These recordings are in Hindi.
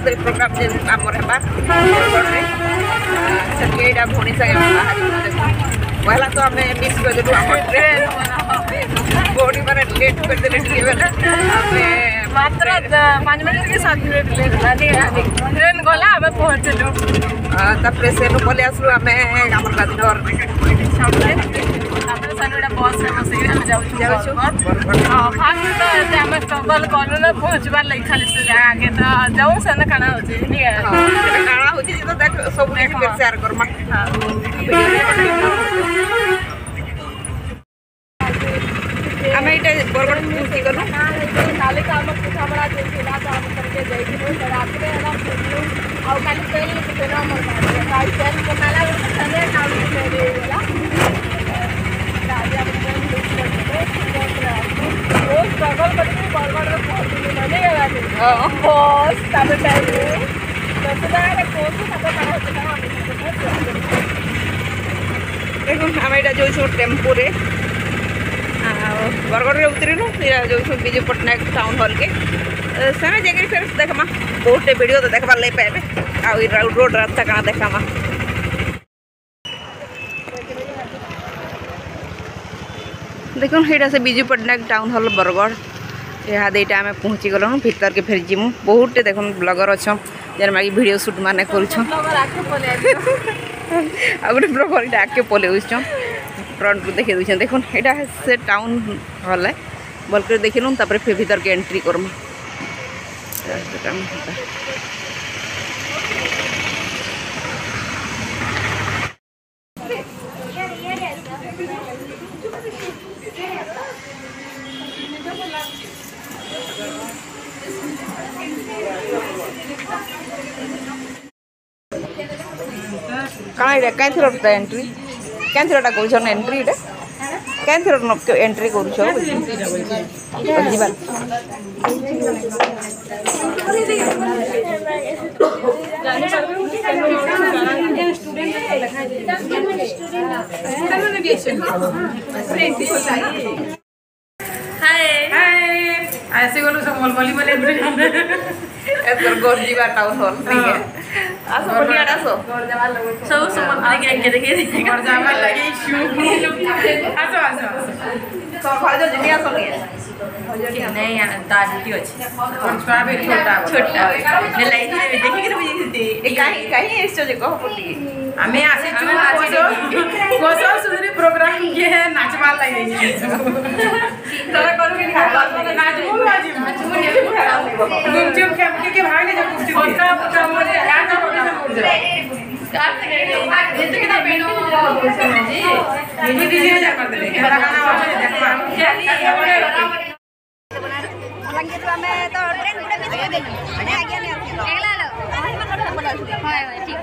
एनिवर्सरी प्रोग्राम जे आमर हेबा बरगढ़ सेटा भौणी संगे बाहर पहला तो आम मिस करदेलु आम ट्रेन भौणी मैंने लेट करदे मात्र 5 मिनट के 7 मिनट लेट ट्रेन गला आम पहुँचलु तापर से पलि आसलु आम आम गांधीनगर बस बस फास्ट तो आम स्ट्रगल कलु ना पहुँचबार लगे खाली से आगे तो जाऊँ से काना हो सब शेयर करमा आम ये बरगढ़ पहुँची गलु काली का पिठापड़ा देला तो हम करके जाइलु रात में हम बुझलु आ काली ट्रेन ट्रेन हमर काली ट्रेन को नाला चले काम करे वाला राजा ट्रेन मिस करते वो स्ट्रगल करके बरगढ़ में पहुंचलु माने बस तब टाइम तो सुधार कोस तब काना होता देखो आम ये जो टेम्पो रे बरगढ़ उतरलु जो विजु पट्टनायक टाउन हॉल के सेने जगह फिर देखमा बहुत वीडियो तो देखबार लगे पाए आ रोड रास्ता कहाँ देखामा देखो यहाँ से विजु पट्टनायक टाउन हॉल बरगढ़ यहाँ देटा आम पहुँची गलु भीतर के फिर जीमु बहुत देख ब्लगर अच्छा जन मागी वीडियो शूट माने कर गोटे ब्लगर आगे पलि फ्रंट को देखे दूसरे देखो यहाँ से टाउन हॉल है भल कर देखिलु तापर फिर भीतर के एंट्री करमा कहाँ ये कहीं थी एंट्री क्या थी कर एंट्री क्या थी एंट्री कर ऐसे गलु सब बोली गोरजीवा टाउन हॉल ठीक है आसो बढ़िया आसो सब समझ के देखे घर जावा लगे शू आसो आसो तो भाजो जिनी आसो नहीं ताजी अच्छी छोटा छोटा ने लाइट देखि के बुझी ए काहे एसो जे कह पटी हमें आसे चू कोसो सुधरी प्रोग्राम के है नाचवा लगे तोरा करू के नाचू बाजी गुपचुप के भाग ले जब गुपचुप पक्का मोरे यार तो प्रोग्राम हो जाए कार से ये तो कितना पेनो जी ये दीजिए जा कर दे हमारा गाना हो जाए देखो लंगे तो हमें तो ट्रेन पूरे मिस कर देनी माने आगे नहीं एकला लो हम कर बोला हां ठीक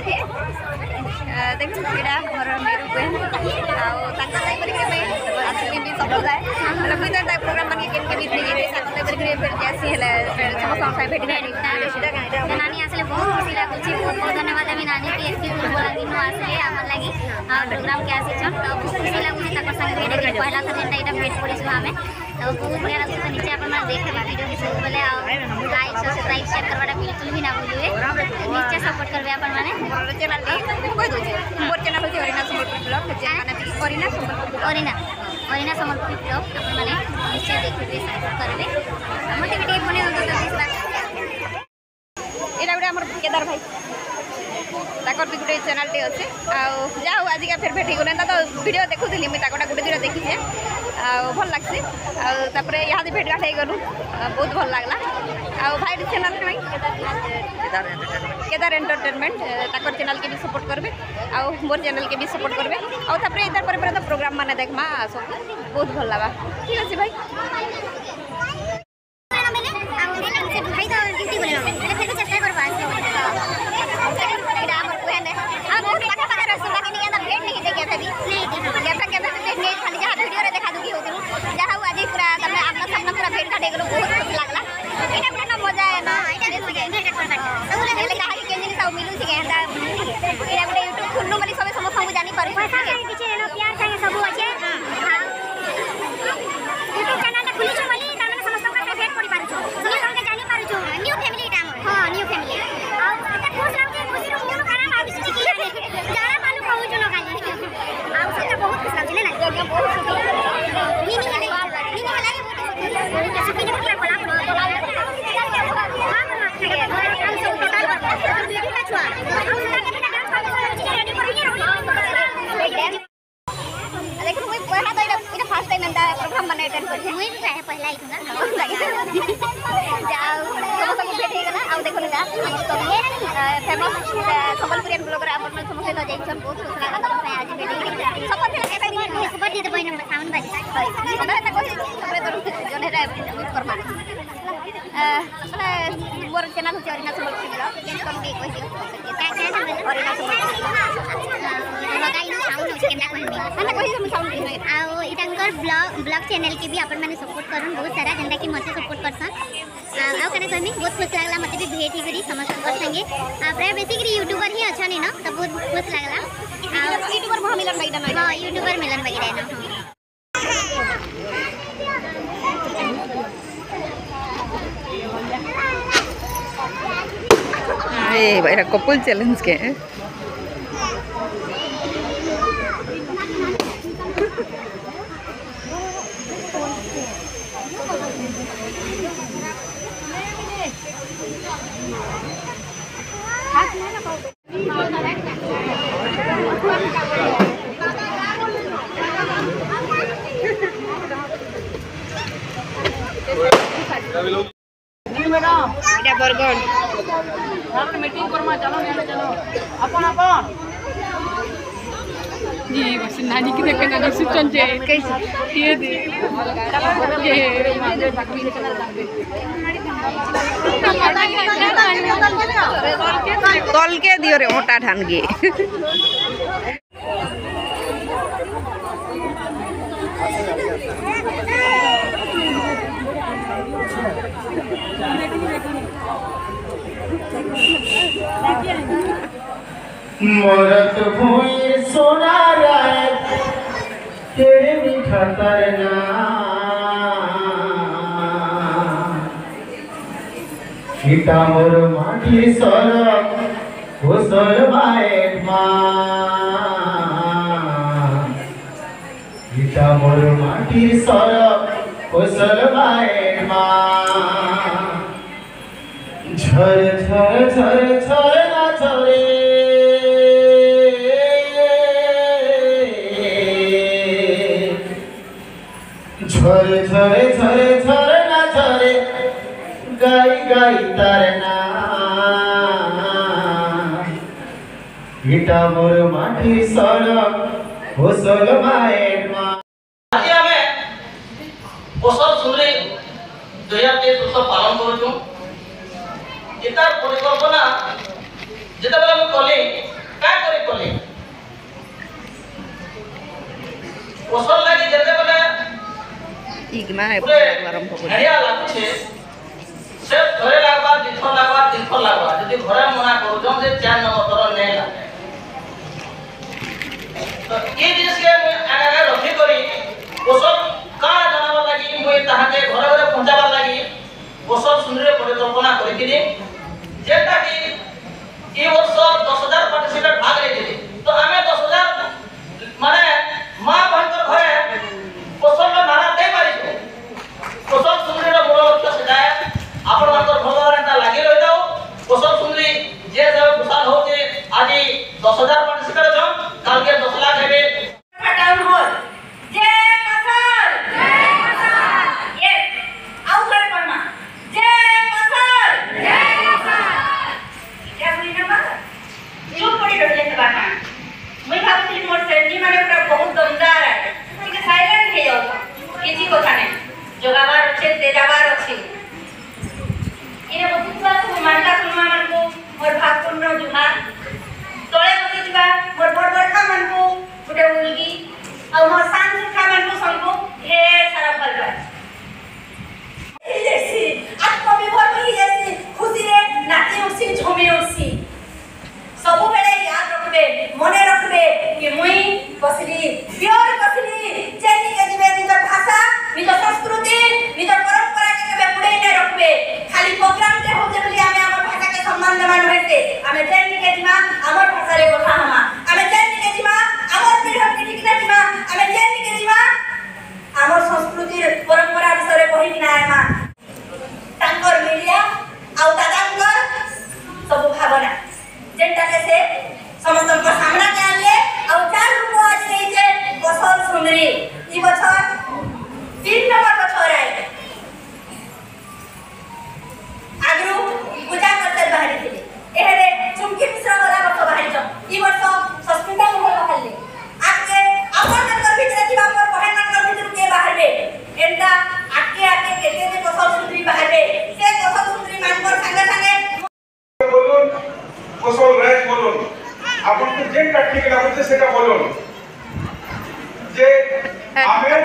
देखो एडा घर मेरू बहन आ ताका टाइम पर के आसके भी सब जाए मतलब कोई टाइप प्रोग्राम बन के बीच में ये साथ में फिर जैसी है समस्त साइड भेट गई नानी आसले बहुत खुशी लागु छी बहुत बहुत धन्यवाद हम नानी के एसके बोला दिनो आसले हमर लागि प्रोग्राम के आसी छन तो खुशी लागु छी ताकर संग भेट के पहला तो जेंटा इटा भेट पड़ी छ हमें तो बहुत बढ़िया लागु तो नीचे अपन देखे वीडियो के सब बोले लाइक सब्सक्राइब शेयर करवाटा बिल्कुल भी ना भूलिए नीचे सपोर्ट करबे अपन माने चैनल कोई दो मोर चैनल होची अरिना संबलपुर ब्लॉग माने अरिना संबलपुर अरिना संबलपुर ब्लॉग अपन माने नीचे देखबे सपोर्ट करबे हमर टीवी बने हो तो एला गुडा हमर केदार भाई ताकर भी गुटे चैनल टे अछि आ जाओ आज का फिर भेटी गले तो वीडियो देखुथली मैं ताकोटा गुटे दिरा देखि छे आ भल लागसी आ तापरे यहाँ दे भेट गाठै गलु बहुत भल लागला आ भाई चैनल भाई केदार एंटरटेनमेंट ताकर चैनल के भी सपोर्ट करबे आ मोर चैनल के भी सपोर्ट करबे आ तापरे इधर पर तो प्रोग्राम माने देखमा सब बहुत भल लागा ठीक अछि भाई भाई तो ड्यूटी बोले मैंने फिर भी चेष्टा करबा यूट्यूब चैनल खुली छु बोली तमने समस्त का भेट पड़ी पारू छु सुनी हमके जानी पारू छु न्यू फैमिली टाइम अटेंड कर मुई भी चाहे पहला ही थना जाओ सब भेट हे गला आ देखो जा फेमस संबलपुरी ब्लॉगर अपन समस्त तो जैसन बहुत खुश लगा तब से आज भेट सब थे एटा दिन खबर दे बहिन साउंड बाजी हमरा त कहि सबरे तो जने रे यूज कर मारे मोर चैनल होचे अरिना संबलपुरी ब्लॉग केन कम के कहि का अरिना संबलपुरी लगाइनो साउंड होचे केना कहबी हमरा कहि हम साउंड दे आ इटांकर ब्लॉग चैनल के भी अपन माने सपोर्ट करन बहुत सारा जेंदा कि मते सपोर्ट करसन आ कने कहमी बहुत खुश लागला मते भी भेट ही करी समस्त संगे प्राय बेसिकली यूट्यूबर ही अछनी ना तो बहुत खुश लागला आ यूट्यूबर भा मिलन बगिरा ना हां यूट्यूबर मिलन बगिरा ना ए भाई कपल चैलेंज के बरगढ़ मीटिंग करमा चलो चलो अपन अपन जी बस नानी की देख नानी सुचन जे कैसे ये दे तल के दियो रे मोटा ठान गे मोरत भूमि सोना राय तेरे मीठा तरना सीता मोर माटी सरक घोसर बाएट सीता मोर माटी सरक घोसर बाएट झर झर झर झर ना झरे झर झर झर झर ना झरे गाई गाई तरना इटा मोर माटी सड़क घोसल बाएट आज आमे ओसर सुनले 2023 उत्सव पालन करूछु एतार परिकल्पना जेता बेला हम कले का करे कले ओसर लागि जेते बेला इगना है आरंभ कर हरिया लागुछे से घरे लागबा दिन लागबा जदि घरे मना करू जम जे 4 नंबर तर नेला तो ये जिनिस के आगा रखी करी ओसर का जनावर लागि मोय ताहाके घरे घरे पहुंचाबा लागि ओसर सुंदर परिकल्पना करिकिनी जेता कि ई वर्ष 10,000 पार्टिसिपेट भाग लेथिले तो हमें 10,000 माने मां बहन घरे ओसर नारा दे पारिछो ओसर सुंदर मूल लक्ष्य से जाए आपण मानकर भगवान लागि रहि जाओ ओसर सुंदरी जे सब विशाल होचे आज 10,000 पार्टिसिपेट जम काल के 10 लाख हेबे टाउन हॉल जय फसल ये आउ करे परमा जय फसल क्या बुझी ना चुप पड़ी रह जाते बात मैं भाबती मोर सेंडी माने पूरा बहुत दमदार है ठीक साइलेंट हे जाओ किसी কথা নাই जोगावार আছে देजावार আছে इने बतुवा तो मानता सुनमा मानको मोर भागपुर जुहार तोळे बतिबा मोर बड़बड़खा मानको गुटे उलगी और मोर सांग सुखा मानको संको ढेर सारा फलबा जैसी आत्मविभर ही जैसी खुशी रे नाची उसी झूमी उसी सब बेले याद रखबे मने रखबे कि मुई कसली प्योर कसली चेनी के जीवे निजर भाषा निजर संस्कृति निजर परंपरा के केबे पुड़े ने रखबे खाली प्रोग्राम रे होते बोली हमें हमर भाषा के सम्मान देमान होते हमें चेनी के जीवा हमर भाषा रे কথা हमा हमें चेनी के जीवा हमर पीढ़ी के ठीक ना जीवा हमें चेनी के जीवा हमर संस्कृति परंपरा विषय रे कहि ना आमा तांकर मीडिया आउ दादांकर सब भावना जेंटा के से समस्त को सामना के आले और 4 रूप आज नहीं जे बसल सुंदरी ई बछर 3 केते जे कोसल सुंदरी बाहरे से कोसल सुंदरी मानकर संगे संगे बोलुन कोसल राज बोलुन आपन को जेन ठीक लागुचे सेटा बोलुन जे आमे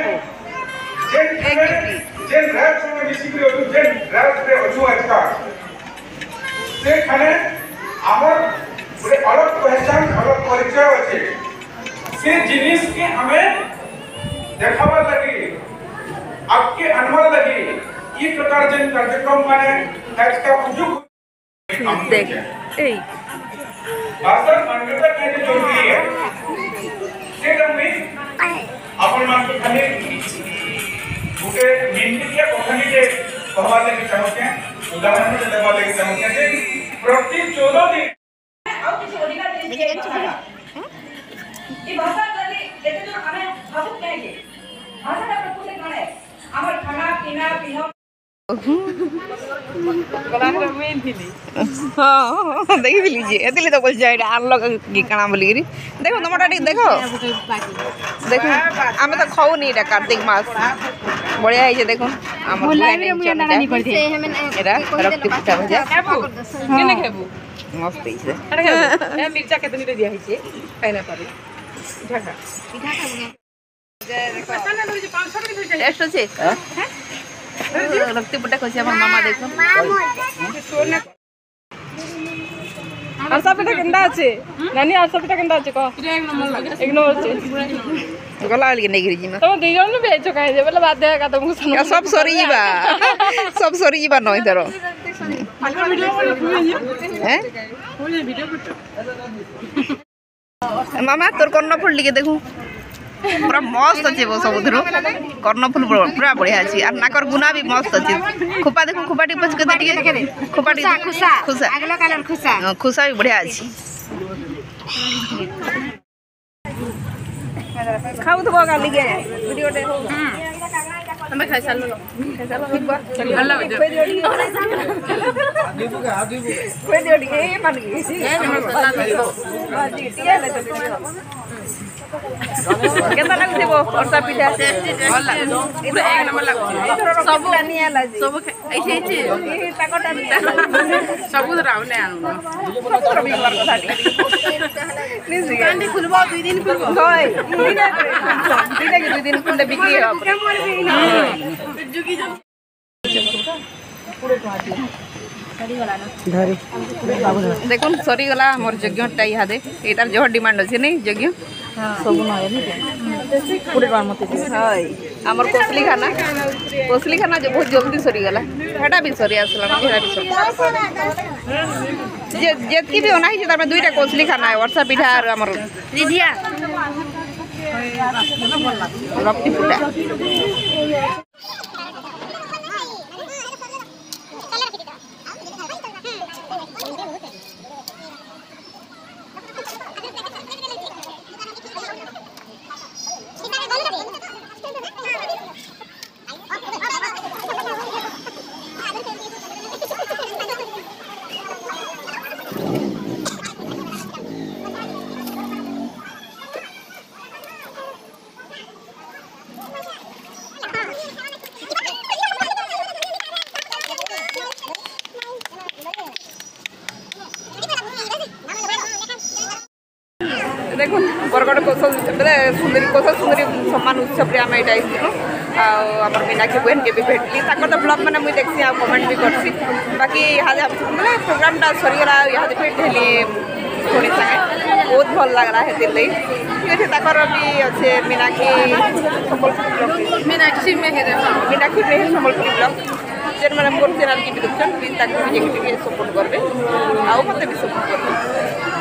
जेन राज में मिसिकरी होतु जेन राज रे अछु आजका से खाने हमर पूरे अलग पहचान अलग परिचय अछि से जिनिस के हमें देखावा लगी आपके अनवर लगी ये प्रकार जन कार्यक्रम माने आज का उजुक देख ए भाषा मान्यता के जरूरी है से में अपन मान के खाली उके मिनट के कहानी के कहवा लेके चाहते हैं उदाहरण से देवा लेके चाहते हैं कि प्रति 14 दिन ଆଉ କିଛି ଓଡିଆ ଜିନିଷ ଏ ଭାଷା କରି ଏତେ ଜଣ ଆମେ ଭାବୁ କାହିଁକି ଭାଷାଟା ପ୍ରକୃତି କଣ है ଆମର ଖାନା ପିନା ପିହ गलान में थिली हां देखि लीजिए एतले तो बोल जाय आलो की काना बोली गिरी देखो टमाटर ठीक देखो देखो हम तो खाऊ नहीं रे कार्तिक मास बढ़िया है जे देखो हमर एरा रक्ति पिठा भजा केने खेबू मस्त है अरे ए मिर्चा केतनी रे दिया है छे खाइना पारी ढाका पिठा खाबू देखो पता ना 500 के दे टेस्ट छे हैं रक्ति पुटा खोसी हमर मामा देखो आरसा पिठा केंदा আছে नानी आरसा पिठा केंदा আছে को एक नंबर আছে गला वाली नहीं गिरी जी तुम दे जण बेच काहे जे बोले बात का तुमको सुन सब सरी जीवा नय धरो हैं मामा तोर कर्णफुल लिके देखू पूरा मस्त अच्छे वो सब कर्णफुल पूरा बढ़िया अच्छी और नाकर गुना भी मस्त अच्छे खुपा देखो खुपाटी पच के दे खुपाटी खुसा खुसा अगला कलर खुसा खुसा भी बढ़िया अच्छी खाऊ तो गाली के वीडियो दे हम खाई साल अल्लाह कोई जोड़ी के मान गई केतना लागथि वो परसा पिठा भल लागो पूरा एक नंबर लागो सब निया लाजी सब ऐसे ऐसे ताकटा सब रावले आनु सब बिमार कथा नी कांडी खुलबो 2 दिन खुलबो होय दिन के 2 दिन खुले बिक्री हो जुगी पूरे टमाटर देखो सरी गला मोर यज्ञ टा इहादे एटार जो डिमांड अछि नै यज्ञ सब नय नि पूरे बार मते हाय हमर कोसली खाना जो बहुत जल्दी सरी गला हेटा भी सरी आसला हेटा भी सरी जेतकी भी ओनाही जे तार दुईटा कोसली खाना है वर्षा पिठा और हमर दीदिया रक्ति पुटा देखो बरगड़ कौशल सुंदरी सम्मान उत्सव आम यहाँ आम मीनाक्षी बहन के भी भेटली तो ब्लॉग मैंने मुझे देखी आ कमेंट भी करसी बाकी यहाँ मतलब प्रोग्रामटा सरीगला यहाँ भेट हेली थोड़ी संगे बहुत भल लगला है ठीक अच्छे भी अच्छे मीनाक्षी मेहर सम्बलपुरी ब्लॉग जेन मैंने मोर चैनल की भी देखते प्लीज भी सपोर्ट करेंगे आ मत भी सपोर्ट करेंगे।